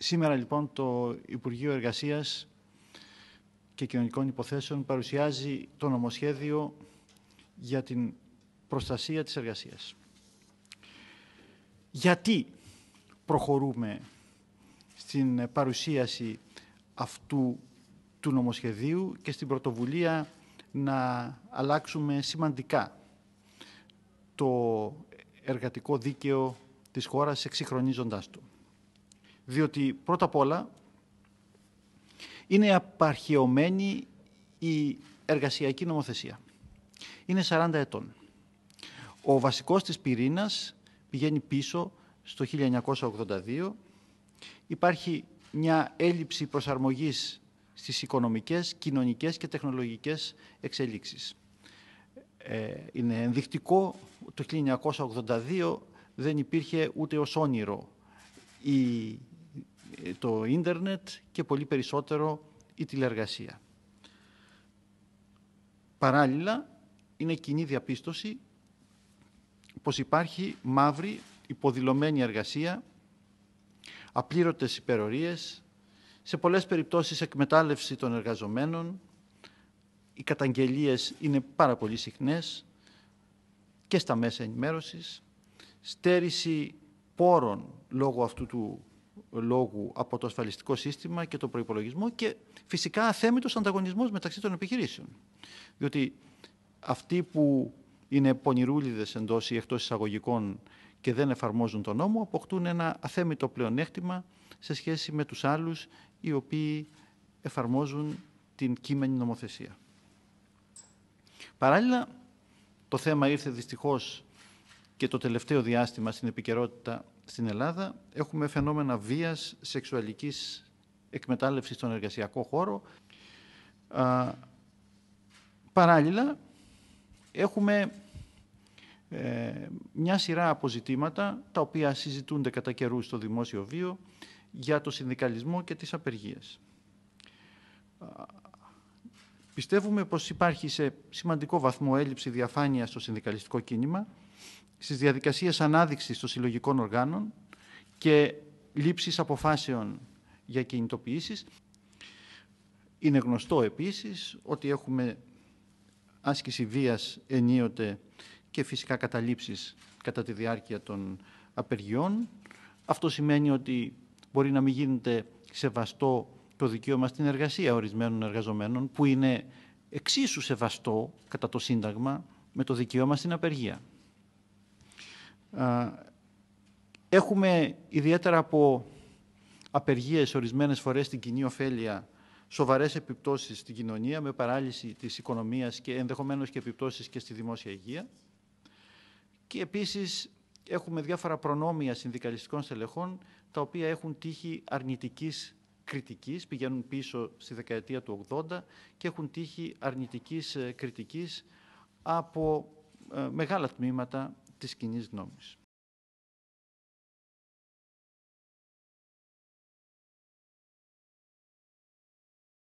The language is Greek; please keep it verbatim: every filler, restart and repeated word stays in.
Σήμερα λοιπόν το Υπουργείο Εργασίας και Κοινωνικών Υποθέσεων παρουσιάζει το νομοσχέδιο για την προστασία της εργασίας. Γιατί προχωρούμε στην παρουσίαση αυτού του νομοσχεδίου και στην πρωτοβουλία να αλλάξουμε σημαντικά το εργατικό δίκαιο της χώρας εξυγχρονίζοντάς το. Διότι πρώτα απ' όλα είναι απαρχαιωμένη η εργασιακή νομοθεσία. Είναι σαράντα ετών. Ο βασικός της πυρήνας πηγαίνει πίσω στο χίλια εννιακόσια ογδόντα δύο. Υπάρχει μια έλλειψη προσαρμογής στις οικονομικές, κοινωνικές και τεχνολογικές εξελίξεις. Ε, είναι ενδεικτικό το χίλια εννιακόσια ογδόντα δύο δεν υπήρχε ούτε ως όνειρο η, το ίντερνετ και πολύ περισσότερο η τηλεεργασία. Παράλληλα, είναι κοινή διαπίστωση πως υπάρχει μαύρη υποδηλωμένη εργασία, απλήρωτες υπερορίες, σε πολλές περιπτώσεις εκμετάλλευση των εργαζομένων. Οι καταγγελίες είναι πάρα πολύ συχνές και στα μέσα ενημέρωσης, στέρηση πόρων λόγω αυτού του λόγου από το ασφαλιστικό σύστημα και τον προϋπολογισμό και φυσικά αθέμητος ανταγωνισμός μεταξύ των επιχειρήσεων. Διότι αυτοί που είναι πονηρούλιδες εντός ή εκτός εισαγωγικών και δεν εφαρμόζουν τον νόμο αποκτούν ένα αθέμητο πλεονέκτημα σε σχέση με τους άλλους οι οποίοι εφαρμόζουν την κείμενη νομοθεσία. Παράλληλα, το θέμα ήρθε δυστυχώς και το τελευταίο διάστημα στην επικαιρότητα στην Ελλάδα. Έχουμε φαινόμενα βίας, σεξουαλικής εκμετάλλευσης στον εργασιακό χώρο. Α, παράλληλα, έχουμε ε, μια σειρά αποζητήματα τα οποία συζητούνται κατά καιρούς στο δημόσιο βίο για το συνδικαλισμό και τις απεργίες. Πιστεύουμε πως υπάρχει σε σημαντικό βαθμό έλλειψη διαφάνειας στο συνδικαλιστικό κίνημα, στις διαδικασίες ανάδειξης των συλλογικών οργάνων και λήψης αποφάσεων για κινητοποιήσεις. Είναι γνωστό επίσης ότι έχουμε άσκηση βίας ενίοτε και φυσικά καταλήψεις κατά τη διάρκεια των απεργιών. Αυτό σημαίνει ότι μπορεί να μην γίνεται σεβαστό το δικαίωμα στην εργασία ορισμένων εργαζομένων, που είναι εξίσου σεβαστό κατά το Σύνταγμα με το δικαίωμα στην απεργία. Έχουμε ιδιαίτερα από απεργίες ορισμένες φορές στην κοινή ωφέλεια σοβαρές επιπτώσεις στην κοινωνία με παράλυση της οικονομίας και ενδεχομένως και επιπτώσεις και στη δημόσια υγεία. Και επίσης έχουμε διάφορα προνόμια συνδικαλιστικών στελεχών τα οποία έχουν τύχει αρνητικής κριτικής, πηγαίνουν πίσω στη δεκαετία του ογδόντα και έχουν τύχει αρνητικής κριτικής από μεγάλα τμήματα της κοινής γνώμης.